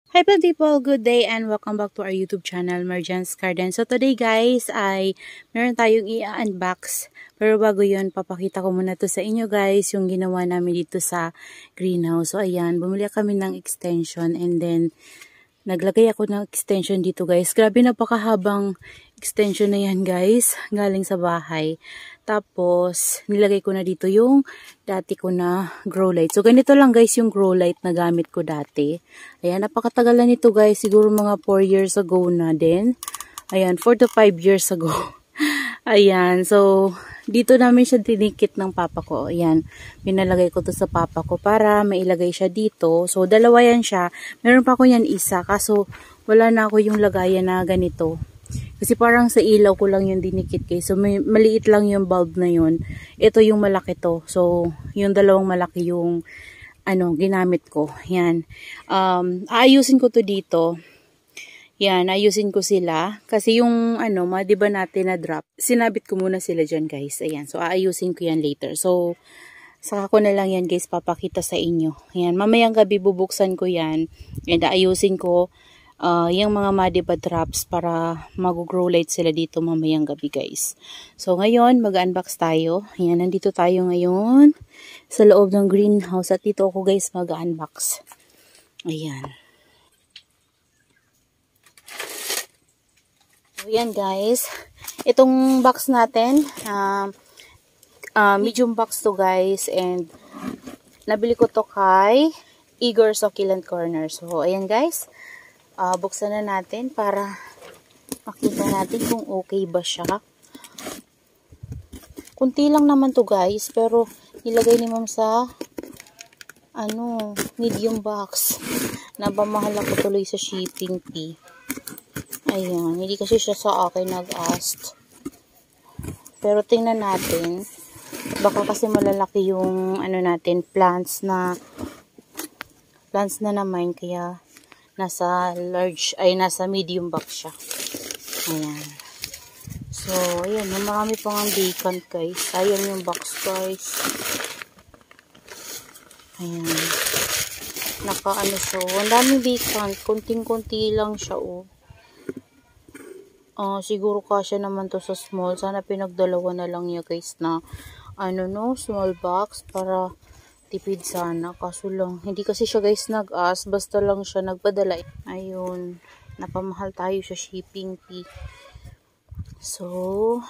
Hi people, good day and welcome back to our YouTube channel, Marjan's Garden. So today guys ay meron tayong i-unbox. Pero bago yun, papakita ko muna to sa inyo guys, yung ginawa namin dito sa greenhouse. So ayan, bumili kami ng extension and then naglagay ako ng extension dito guys. Grabe, napakahabang extension na yan guys, galing sa bahay. Tapos, nilagay ko na dito yung dati ko na grow light. So, ganito lang guys yung grow light na gamit ko dati. Ayan, napakatagal na nito guys. Siguro mga 4 years ago na din. Ayan, 4 to 5 years ago. Ayan, so, dito namin siya dinikit ng papa ko. Ayan, pinalagay ko to sa papa ko para mailagay siya dito. So, dalawa yan siya. Meron pa ako yan isa. Kaso, wala na ako yung lagayan na ganito. Kasi parang sa ilaw ko lang yung dinikit guys. So, maliit lang yung bulb na yun. Ito yung malaki to. So, yung dalawang malaki yung ginamit ko. Yan. Aayusin ko to dito. Yan, ayusin ko sila. Kasi yung, diba natin na drop, sinabit ko muna sila dyan, guys. Ayan, so aayusin ko yan later. So, saka ko na lang yan, guys, papakita sa inyo. Ayan, mamayang gabi bubuksan ko yan. And ayusin ko yung mga madiba drops para mag-grow light sila dito mamayang gabi, guys. So, ngayon, mag-unbox tayo. Ayan, nandito tayo ngayon sa loob ng greenhouse. At dito ako, guys, mag-unbox. Ayan. Ayan guys, itong box natin, medium box to guys, and nabili ko to kay Igor Succulent Corner. So ayan guys, buksan na natin para makita natin kung okay ba siya. Kunti lang naman to guys, pero nilagay ni ma'am sa medium box. Napamahal ako tuloy sa shipping fee. Ayan, hindi kasi siya sa akin nag-ask. Pero tingnan natin. Baka kasi malalaki yung plants na naman, kaya nasa nasa medium box siya. Ayan. So, ayan, marami pang vacant guys. Sayang yung box guys. Ayan. Siya. Ang daming vacant. Kunting-kunti lang siya siguro kasya naman to sa small. Sana pinagdalawa na lang niya guys na small box para tipid sana. Kaso lang, hindi kasi siya guys nag-ask. Basta lang siya nagpadala. Ayun, napamahal tayo sa shipping fee. So,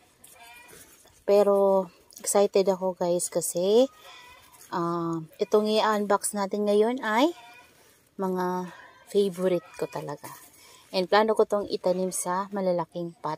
pero excited ako guys kasi itong i-unbox natin ngayon ay mga favorite ko talaga. And plano ko tong itanim sa malalaking pot.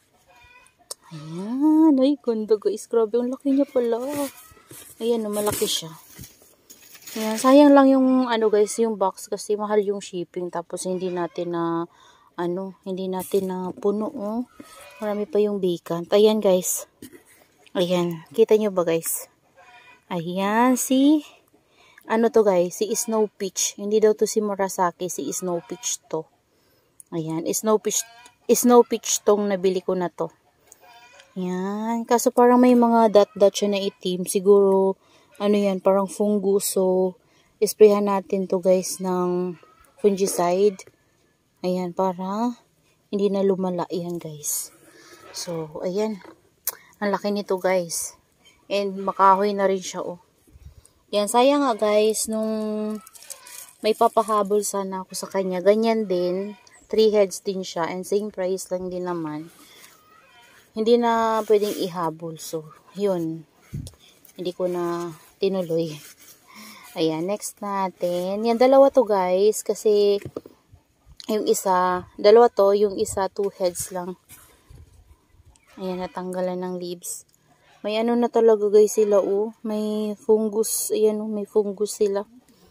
Ayan. Ay, ganda guys. Grabe, ang laki niya pala. Ayan, malaki siya. Ayan, sayang lang yung, guys, yung box kasi mahal yung shipping. Tapos, hindi natin na puno, Marami pa yung vacant. Ayan, guys. Ayan. Kita nyo ba, guys? Ayan, to, guys? Si Snow Peach. Hindi daw to si Murasaki. Si Snow Peach to. Ayan, snow peach tong nabili ko na to. Ayan, kaso parang may mga dot siya na itim. Siguro, yan, parang fungus. So, isprayan natin to guys ng fungicide. Ayan, para hindi na lumala yan guys. So, ayan. Ang laki nito guys. And makahoy na rin siya Yan, sayang nga guys, nung may papahabol sana ako sa kanya. Ganyan din. 3 heads din siya and same price lang din naman. Hindi na pwedeng ihabol. So, yun. Hindi ko na tinuloy. Ayan, next natin. Yan, dalawa to guys. Kasi, yung isa, dalawa to. Yung isa, 2 heads lang. Ayan, natanggalan ng leaves. May na talaga guys sila May fungus. Ayan may fungus sila.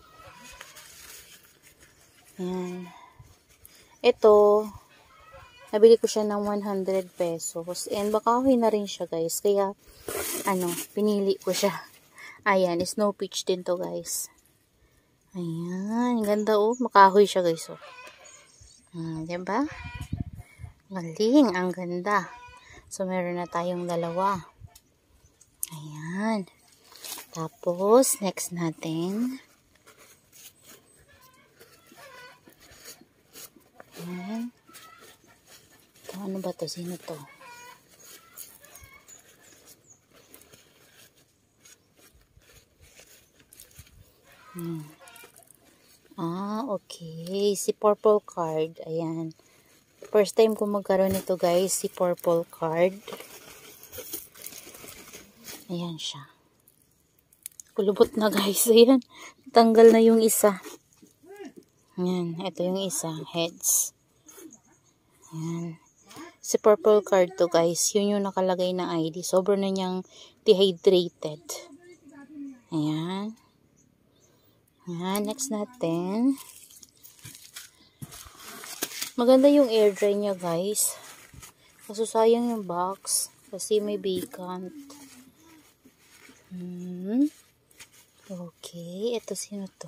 Ayan. Ito, nabili ko siya ng 100 pesos. And makahoy na rin siya guys. Kaya, pinili ko siya. Ayan, snow peach din to guys. Ayan, ganda makahoy siya guys diba? Galing, ang ganda. So, meron na tayong dalawa. Ayan. Tapos, next natin. Ano ba to? Sino to? Okay. Si purple card. Ayan. First time ko magkaroon nito guys. Si purple card. Ayan siya. Kulubot na guys. Ayan. Tanggal na yung isa. Ayan. Ito yung isa. Heads. Ayan. Si purple card to guys. Yun yung nakalagay na ID. Sobrang na niyang dehydrated. Ayan. Ayan. Next natin. Maganda yung air dry niya guys. Kaso sayang yung box. Kasi may vacant. Okay. Ito sino to?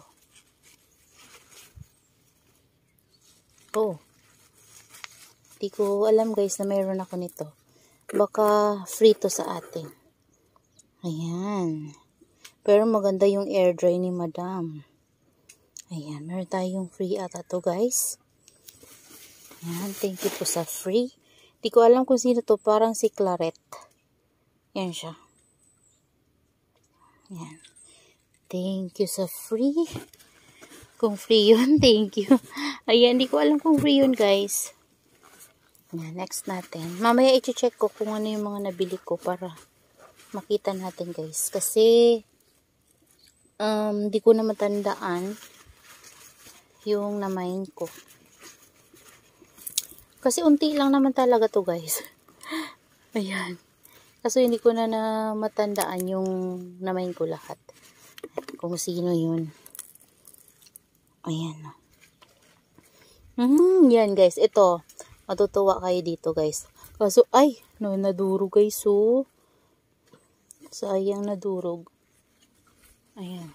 Oh. Di ko alam guys na mayroon ako nito. Baka free to sa atin. Ayan. Pero maganda yung air dry ni madam. Ayan. Meron tayong free ata to guys. Ayan. Thank you po sa free. Di ko alam kung sino to. Parang si Claret. Yan siya. Ayan. Thank you sa free. Kung free yun, thank you. Ayan. Di ko alam kung free yun guys. Ayan. Next natin. Mamaya i-check ko kung ano yung mga nabili ko para makita natin guys. Kasi di ko na matandaan yung namain ko. Kasi unti lang naman talaga to guys. Ayan. Kaso hindi ko na matandaan yung namain ko lahat. Kung sino yun. Ayan. Yan guys. Ito. Matutuwa kayo dito guys. Kaso ay. Nadurog guys. So. Sayang nadurog. Ayan.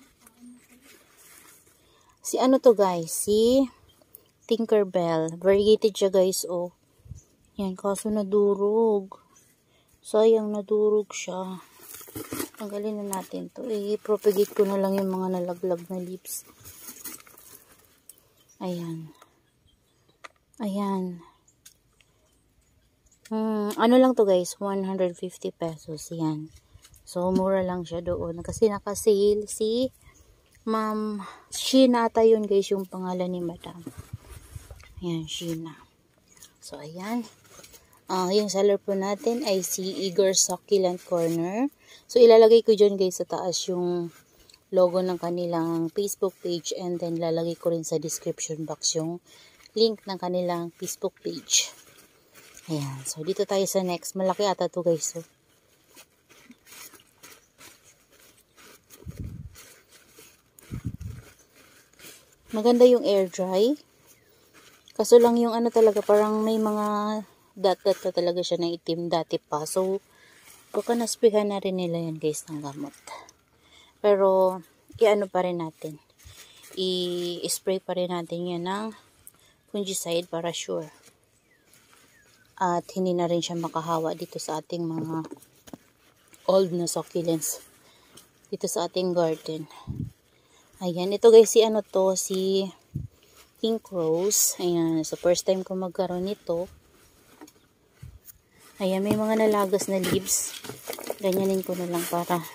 Si ano to guys? Si Tinkerbell. Variegated siya guys. Oh. Yan. Kaso nadurog. Sayang nadurog siya. Tanggalin na natin to. I-propagate ko na lang yung mga nalaglag na leaves. Ayan. Ayan. Ano lang to guys? 150 pesos. Yan. So, mura lang siya doon. Kasi naka-sale si Ma'am Sheena ata yun guys, yung pangalan ni Madam. Ayan, Sheena. So, ayan. Yung seller po natin ay si Igor Succulent Corner. So, ilalagay ko dyan guys sa taas yung logo ng kanilang Facebook page. And then, lalagay ko rin sa description box yung link ng kanilang Facebook page. Ayan. So, dito tayo sa next. Malaki ata to guys. So, maganda yung air dry. Kaso lang yung ano talaga, parang may mga dot-dot pa talaga siya na itim dati pa. So, baka naspihan na rin nila yan guys ng gamot. Pero, i-ano pa rin natin. I-spray pa rin natin yan ng fungicide para sure. At hindi na rin siya makahawa dito sa ating mga old na succulents. Dito sa ating garden. Ayan, ito guys, si ano to, si Pink Rose. Ayan, so first time ko magkaroon nito. Ayan, may mga nalagas na leaves. Ganyanin ko na lang para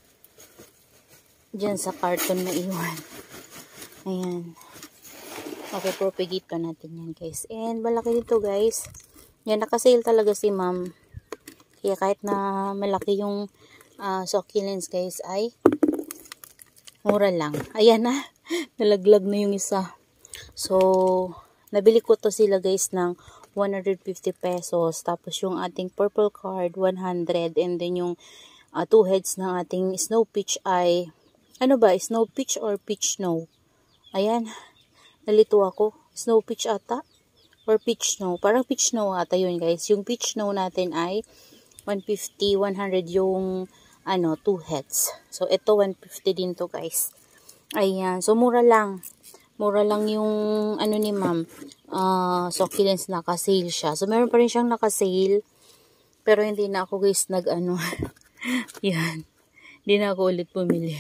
dyan sa carton na iwan. Ayan. Okay, propagate pa natin yan guys. And malaki dito guys. Yan, nakasale talaga si ma'am. Kaya kahit na malaki yung succulents guys ay mura lang. Ayan na. Nalaglag na yung isa. So, nabili ko to sila guys ng 150 pesos. Tapos yung ating purple card, 100. And then yung 2 heads ng ating snow peach ay, ano ba? Snow peach or peach snow? Ayan. Nalito ako. Snow peach ata? Or peach snow? Parang peach snow ata yun guys. Yung peach snow natin ay 150, 100 yung 2 heads. So, ito 150 din to guys. Ayan. So, mura lang. Mura lang yung ni ma'am. Succulents naka-sale siya. So, meron pa rin siyang naka-sale. Pero hindi na ako guys yan. Hindi na ako ulit bumili.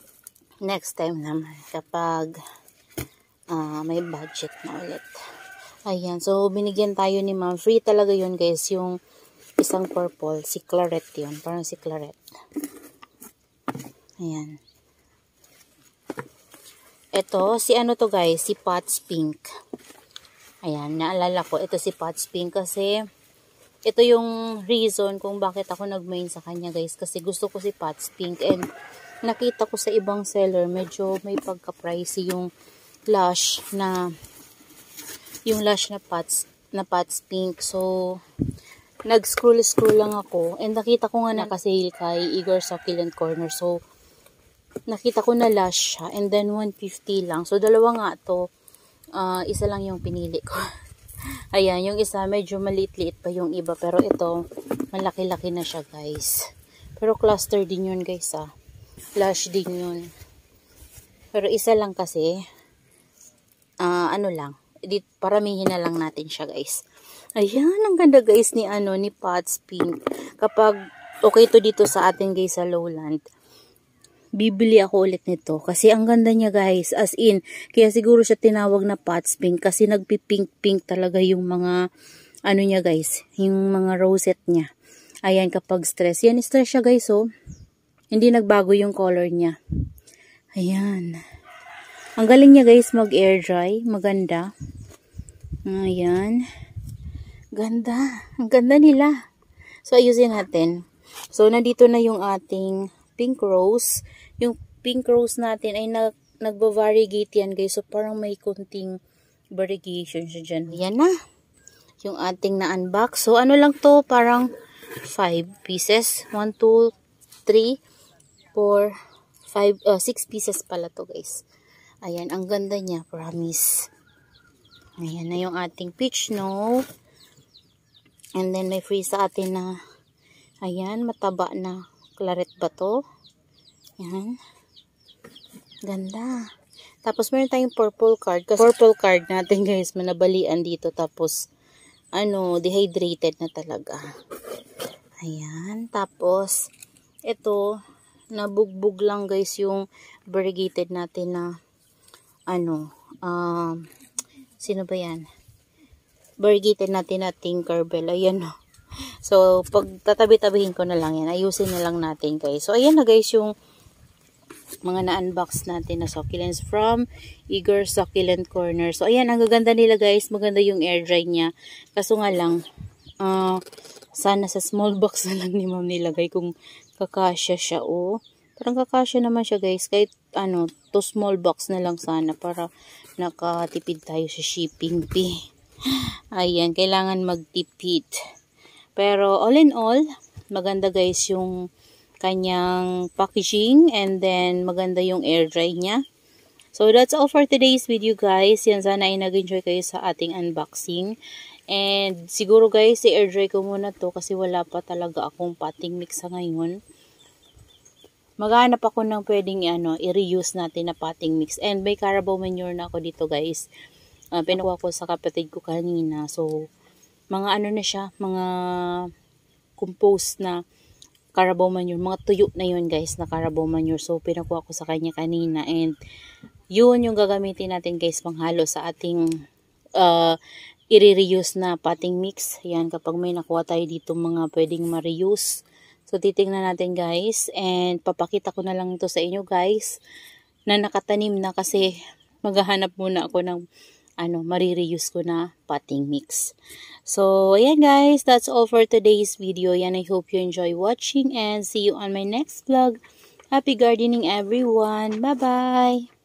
Next time naman. Kapag may budget na ulit. Ayan, so binigyan tayo ni ma'am. Free talaga yun guys, yung isang purple. Si Claret yun, parang si Claret. Ayan. Ito, si ano to guys, si Pots Pink. Ayan, naalala ko, ito si Pots Pink kasi ito yung reason kung bakit ako nag-main sa kanya guys. Kasi gusto ko si Pots Pink and nakita ko sa ibang seller, medyo may pagka-pricey yung lash na Pots Pink. So, nag-scroll lang ako and nakita ko nga naka-sale kay Igor Succulent Corner. So, nakita ko na lash siya and then 150 lang. So, dalawa nga to. Isa lang yung pinili ko. Ayan, yung isa medyo maliit-liit pa yung iba. Pero ito, malaki-laki na siya guys. Pero cluster din yun guys Lash din yun. Pero isa lang kasi, ano lang. Paramihin na lang natin siya guys. Ayan, ang ganda guys ni Pots Pink. Kapag okay to dito sa atin guys sa Lowland, bibili ako ulit nito. Kasi ang ganda niya guys. As in, kaya siguro siya tinawag na Pots Pink. Kasi nagpipink-pink talaga yung mga, niya guys. Yung mga rosette niya. Ayan, kapag stress. Yan, stress siya guys Hindi nagbago yung color niya. Ayan. Ang galing niya guys mag-air dry. Maganda. Ayan. Ganda. Ang ganda nila. So, ayusin natin. So, nandito na yung ating pink rose. Yung pink rose natin ay nagba-variegate yan guys. So, parang may kunting variegation siya dyan. Yan na. Yung ating na-unbox. So, ano lang to? Parang 5 pieces. 1, 2, 3, 4, 5, 6 pieces pala to guys. Ayan, ang ganda niya, promise. Ayan na yung ating peach snow. And then may free sa atin na, ayan, mataba na claret ba to? Ayan. Ganda. Tapos meron tayong purple card. Kasi purple card natin guys, manabalian dito. Tapos, dehydrated na talaga. Ayan. Tapos, ito, nabugbog lang guys yung variegated natin na sino ba yan? Variegated natin na Tinkerbell. Ayan So, pag tatabi-tabihin ko na lang yan, ayusin na lang natin guys. So, ayan na guys yung mga na-unbox natin na succulents from Igor Succulent Corner. So, ayan, ang gaganda nila guys. Maganda yung air dry niya. Kaso nga lang, sana sa small box na lang ni ma'am nilagay kung kakasya siya. Parang kakasya naman siya guys. Kahit to small box na lang sana para nakatipid tayo sa shipping fee. Ayan, kailangan magtipid. Pero all in all, maganda guys yung kanyang packaging and then maganda yung air dry niya. So that's all for today's video guys. Yan, sana ay nag-enjoy kayo sa ating unboxing. And siguro guys, i-air dry ko muna to kasi wala pa talaga akong potting mix sa ngayon. Maghanap ako ng pwedeng i-reuse natin na potting mix. And may Carabao manure na ako dito guys. Pinakuha ko sa kapatid ko kanina. So, mga na siya, mga compost na Carabao manure. Mga tuyo na yun guys na Carabao manure. So, pinakuha ko sa kanya kanina. And, yun yung gagamitin natin guys panghalo sa ating i-reuse na potting mix. Yan, kapag may nakuha tayo dito mga pwedeng ma-reuse. So, titingnan natin guys. And, papakita ko na lang ito sa inyo guys. Na nakatanim na kasi maghahanap muna ako ng marireuse ko na potting mix. So, ayan guys. That's all for today's video. Yan, I hope you enjoy watching. And see you on my next vlog. Happy gardening everyone. Bye-bye!